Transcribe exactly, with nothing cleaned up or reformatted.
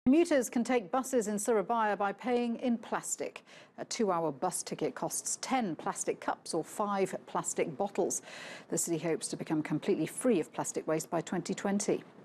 Commuters can take buses in Surabaya by paying in plastic. A two-hour bus ticket costs ten plastic cups or five plastic bottles. The city hopes to become completely free of plastic waste by twenty twenty.